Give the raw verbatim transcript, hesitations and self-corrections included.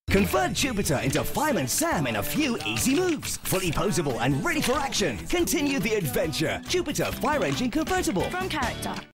Convert Jupiter into Fireman Sam in a few easy moves. Fully posable and ready for action. Continue the adventure. Jupiter Fire Engine Convertible. From character.